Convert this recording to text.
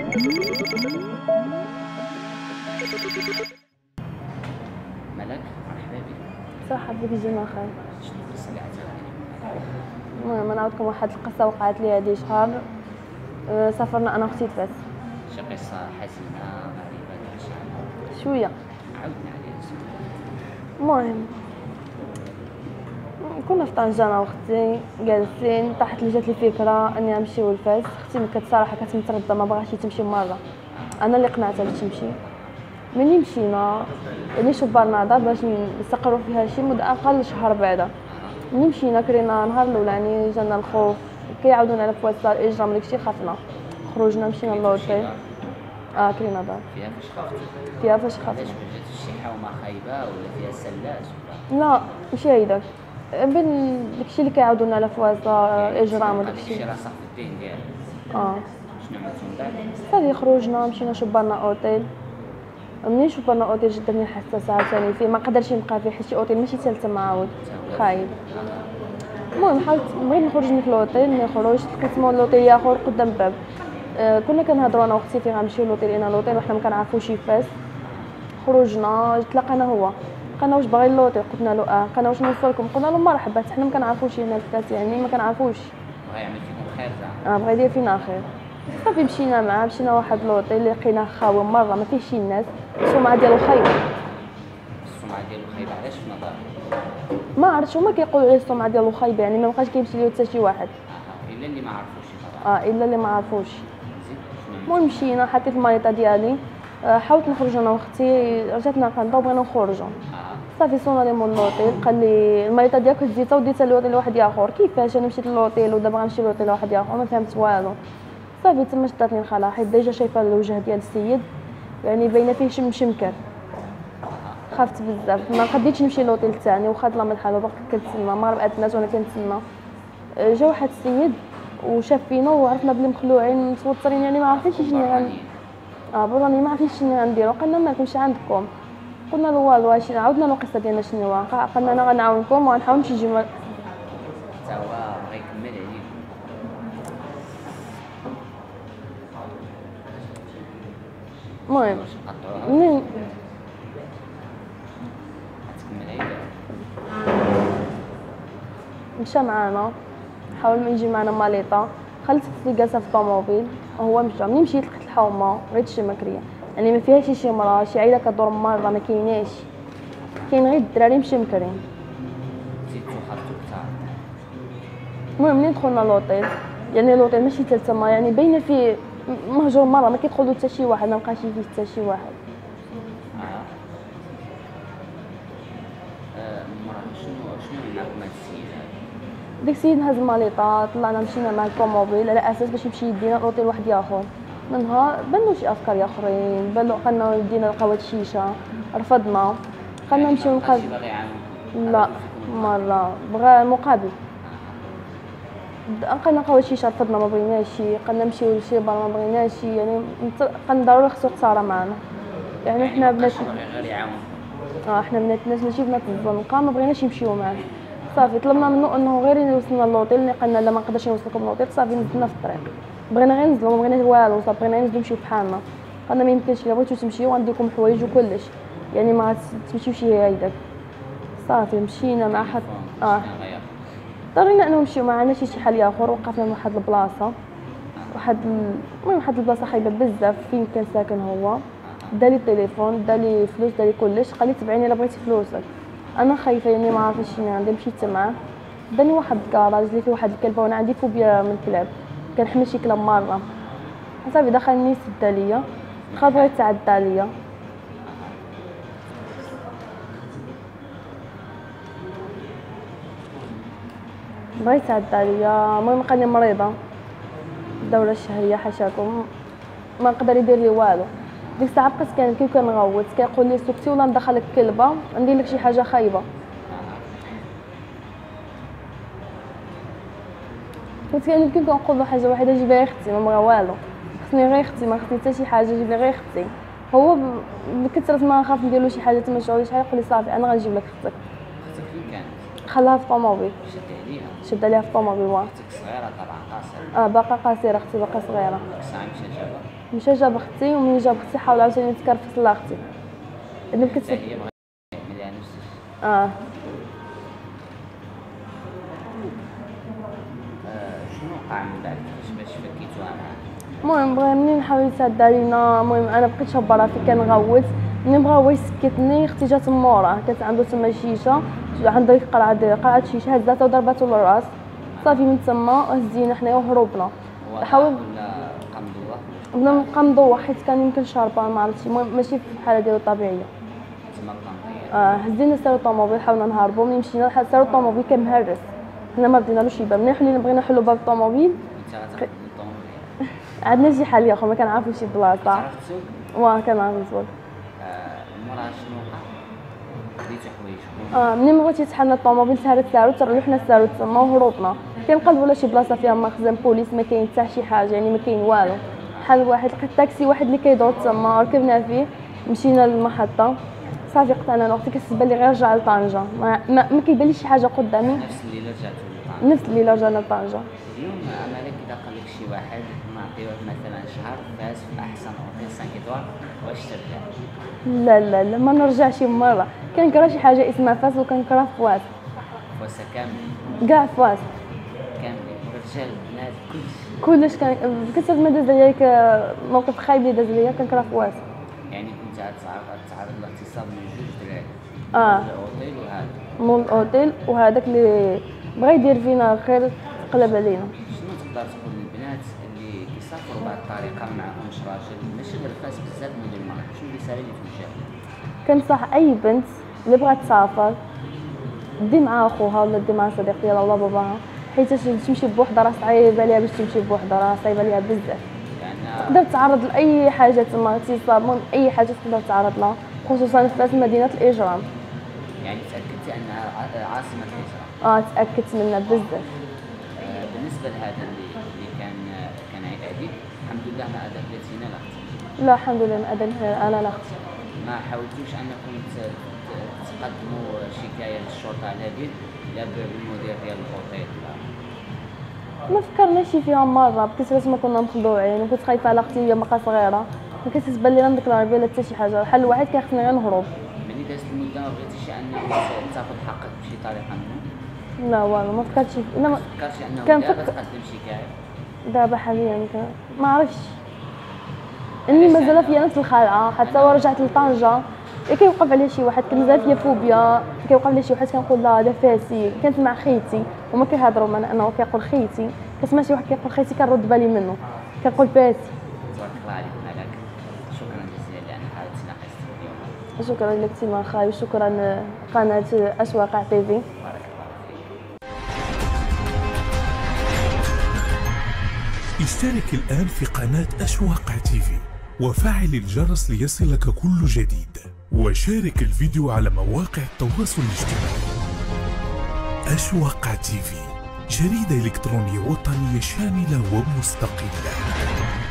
ملك مرحبا بك. صح بك جينا خير. شنو القصه اللي عتخبريني؟ المهم نعاودكم واحد القصه وقعت لي هذه شهر. سافرنا انا واختي لفاس. شي قصه حزينه غريبه داك الشيء؟ شويه. عاودنا عليها شويه. المهم كنا في طنجة انا واختي جالسين، طاحت لي جات لي فكره اني نمشيو لفاس. اختي كانت صراحه كانت متردده ما بغاتش تمشي مره، انا اللي قنعتها باش تمشي. ملي مشينا يعني شبرنا دار باش نستقروا فيها شي مده اقل شهر بعدا. ملي مشينا كرينا نهار الاولاني جانا الخوف، كيعاودونا على فواسطه الاجرام داكشي خافنا. خرجنا مشينا للوطيل. كرينا دار فيها فاش خفتي؟ فيها فاش علاش خافنا. ما جاتش شي حومه خايبه ولا فيها سلاس ولا؟ لا ماشي هيداك، بين داكشي اللي كيعاودونا على فواسطه الاجرام وداكشي. شي راسخ في الدين ديالك. شنو عملتو من بعد؟ صافي خرجنا مشينا شبرنا اوتيل. منين شبرنا اوتيل جدني الحساسه عاوتاني فيه، ما قدرش نبقى فيه حيت شي اوتيل ماشي ثالثه معاود خايب. المهم حاولت بغيت نخرج من الاوتيل، ملي خرجت لقيت مول لوطيل اخر قدام الباب. كنا كنهضروا انا واختي فين غنمشيو لوطيل، انا لوطيل وحنا ما كنعرفوش فاس. خرجنا تلاقينا هو، قالنا واش باغي لوطيل، قلنا له قالنا واش نوصلكم، قلنا له مرحبا حنا ما كنعرفوش هنا فاس يعني ما كنعرفوش. بغا يعمل فيكم خير زعما؟ بغا يدير فينا خير. صافي مشينا معاه، مشينا واحد لوطيل لقيناه خاوي مره ما فيه شي ناس، السمعه ديالو خايبه. السمعه ديالو خايبه علاش في نظرك؟ ما عرفتش هما كيقولوا عليه السمعه ديالو خايبه يعني ما بقاش كيمشي ليه حتى شي واحد. الا اللي ما عرفوش طبعا. الا اللي ما عرفوش. زيد شنو؟ المهم مشينا حطيت الماليطه ديالي. حاولت نخرج انا واختي، رجعتنا كنضو بغينا نخرجوا. صافي صونا لي مول لوطيل قال لي الماليطه ديالك هزيتها وديتها لوطيل واحد اخر. كيفاش انا مشيت للوطيل ودابا غنمشي لوطيل واحد اخر؟ ما فهمت والو. صافي تما شداتني الخلا حيت ديجا شايفه الوجه ديال السيد يعني باينه فيه مشمكر. خفت بزاف ما قديتش نمشي لوطيل ثاني واخا ظلام الحال وباقي كنتسنى ما 4 الناس وانا كنتسنى. جا واحد السيد وشاف فينا وعرفنا بلي مخلوعين متوترين يعني ما عرفتش شنو براني ما عرفتش شنو غنديروا. قالنا مالكم اش عندكم؟ قلنا له والو اش عاودنا له القصه ديالنا شنو واقع. قالنا انا غنعاونكم وغنحاول نمشي حتى هو بغا يكمل عليك. المهم واش نقطعوها؟ منين تكمل عليك. مشى معانا حاول ما يجي معنا ماليطه. خلت اختي جالسه في الطوموبيل وهو مشى. ملي مشيت لقيت الحومه غير شي مكريه يعني ما فيهاش شي مرا شي عيله كدور مره ما كايناش، كاين غير الدراري مشمكرين. زيدتو خرجتو كثار. المهم منين دخلنا لوطيل يعني لوطيل ماشي ثالثه ما يعني باينه فيه مهجور مره ما كيدخلو حتى شي واحد، ما بقاش فيه حتى شي واحد. مرة شنو معكم هاد السيد هذا؟ داك السيد هز الماليطه طلعنا مشينا مع الطوموبيل على اساس باش يمشي يدينا لوطيل واحد اخر. منها بانو شي افكار اخرين، بانو قالنا يدينا لقاوه الشيشه رفضنا. قالنا نمشيو نلقاو. لا مره بغى مقابل. قالنا نلقاو الشيشه رفضنا ما بغيناش. قالنا نمشيو لشي بار ما بغيناش يعني. قالنا ضروري خصو خساره معنا يعني حنا بنات غير يعاون. حنا بنات الناس ماشي بنات الزنقه ما بغيناش يمشيو معاه. صافي طلبنا منه انه غير يوصلنا للوطيل. قالنا لا ما نقدرش نوصلكم للوطيل. صافي نزلنا في الطريق بغينا غير ننزلوا ما بغيناش والو. صافي بغينا ننزلوا نمشيو بحالنا. قالنا ما يمكنش الا بغيتو تمشيو غنديكم حوايج وكلش يعني ما تمشيوش هكذاك. صافي مشينا مع حد اضطرينا انه نمشيو ما عندناش شي حل اخر. وقفنا من واحد البلاصه المهم واحد البلاصه خايبه بزاف فين كان ساكن هو. دالي التليفون دالي فلوس دالي كلش. قال لي تبعيني الا بغيتي فلوسك. انا خايفه يعني ما عرفتش شنو عندي. مشيت معاه داني واحد الكراج اللي فيه واحد الكلبه وانا عندي فوبيا من الكلاب كنحمل شي كلاب مره. صافي دخلني سد عليا بغا يتعدى عليا. بغا يتعدى عليا. المهم قالني مريضه الدوره الشهريه حاشاكم ما نقدر يدير لي والو. ديك الساعه بقيت كنبكي وكنغوت كيقول لي سكتي ولا ندخلك كلبه ندير لك شي حاجه خايبه. كنت كنبكي كنقول له حاجه واحده جيب لي اختي ما بغا والو. خصني غير اختي ما خصني حتى شي حاجه جيب لي غير اختي. هو بكثره ما نخاف ندير له شي حاجه تما شغل شحال يقول لي صافي انا غنجيب لك اختك. اختك فين كانت؟ خلاها في الطوموبيل. شد عليها؟ شد عليها في الطوموبيل. اختك صغيره طبعا قاصر. باقا قصيره اختي، باقا صغيره. ديك الساعه مشى جابها. مشى جاب اختي، وملي جاب اختي حاول عاوتاني يتكرفس لاختي. انا حتى كنت هي بغات يعملها نفسها. شنو وقع من بعد باش فكيتوها معاه؟ المهم بغا منين حاول يتهدى علينا. المهم انا بقيت شابه راسي كنغوت. منين بغا هو يسكتني اختي جات موراه، كانت عنده تما شيشه عند ديك قرعه شيشه، هزاتها وضرباتو للراس. صافي من تما هزينا حنايا وهربنا. حاول ولا قمدوه بنا نبقى مضوح حيت كان يمكن شاربه ما عرفتش، المهم ماشي في الحاله ديالو الطبيعيه. تما قمديه. هزينا سيرو الطوموبيل، حاولنا نهربوا. ملي مشينا لحد سيرو الطوموبيل كان مهرس، حنا ما بدينالوش يبان. ملي حلينا بغينا نحلوا باب الطوموبيل انت غتاخد الطوموبيل. عندنا شي حل يا خو، ما كنعرفوش شي بلاصه. عرفت تسوق؟ كنعرف نسوق. مورا شنو وقع؟ خديتو حوايج. منين بغيتي تحلنا الطوموبيل تهرت الساروت، ترلو حنا الساروت تما وهربنا. كنقلبوا على شي بلاصه فيها مخزن بوليس، ما كاين حتى شي حاجه، يعني ما كاين والو. بحال واحد لقيت تاكسي واحد اللي كيدور تما، ركبنا فيه مشينا للمحطه. صافي قطعنا انا واختي، كتبان لي غير رجع لطنجه، ما كيبان لي شي حاجه قدامي. نفس الليله رجعتو لطنجة. نفس الليله رجعنا لطنجه. اليوم عملك اذا قال لك شي واحد نعطيوه مثلا شهر فاز في احسن اوتيل 5 ايطوال، واش ترجع؟ لا ما نرجعش مره. كنكره شي حاجه اسمها فاس، وكنكره فواس. فوسا كامل. كاع فواس كاملين الرجال البنات كلش. كثر ما داز عليك موقف خايب اللي داز عليا كنكره فواس. يعني كنت تعرض لاغتصاب من جوج دراري. الاوتيل وهذا. مول الاوتيل وهذاك اللي بغا يدير فينا خير قلب علينا. شنو تقدر تقول للبنات اللي كيسافروا بهذه الطريقه ما معاهمش راجل، ماشي غير فاس بزاف من المرات، شنو الرساله اللي توجه؟ كنصح اي بنت اللي بغات تسافر دي مع خوها ولا دي مع صديق ديالها ولا باباها، حيت تمشي بوحدها راه صعيبه عليها. باش تمشي بوحدها راه صعيبه عليها بزاف. يعني تقدر تعرض لاي حاجه تما، اغتصاب، المهم اي حاجه تقدر تعرض لها، خصوصا في مدينه الاجرام. يعني تاكدتي انها عاصمه الاجرام؟ تاكدت منها بزاف. بالنسبه لهذا اللي كان يأذيك، الحمد لله ما اذيتينا لا اختي. لا الحمد لله ما اذن انا لا اختي. ما حاولتوش انكم تقدموا شكايه للشرطه على هذه، لا بالمدير ديال الاوتيل؟ ما فكرناش فيها مره، بقيت راسما كنا مخدوعين، وكنت خايفه على اختي، هي باقا صغيره، ما كانت تبان لي لا نديكلاري بها لا حتى شي حاجه. الحل الوحيد كان خصني غير نهرب. ملي دازت المده ما بغيتيش انك تاخذ حقك بشي طريقه منهم؟ لا والو ما فكرتش ما فكرتش انه دابا تقدم شكايه؟ دابا حاليا ما عرفتش اني مازال فيا نفس الخلعه. حتى ورجعت لطنجه كيوقف عليا شي واحد، كان مازال فيا فوبيا، كيوقف عليا شي واحد كنقول لا هذا فاسي. كانت مع خيتي وما كيهضروا معنا، انه كيقول خيتي، كنسمع شي واحد كيقول خيتي كنرد بالي منه، كنقول فاسي. تبارك الله عليك مالك. شكرا جزيلا لان حاولتي ناقشتي اليوم. شكرا لك سيما خاوي، شكرا قناه اشواق تي في. بارك الله فيك. اشترك الآن في قناة أشواق تي في وفعل الجرس ليصلك كل جديد، وشارك الفيديو على مواقع التواصل الاجتماعي. أشواق تي في، جريدة إلكترونية وطنية شاملة ومستقلة.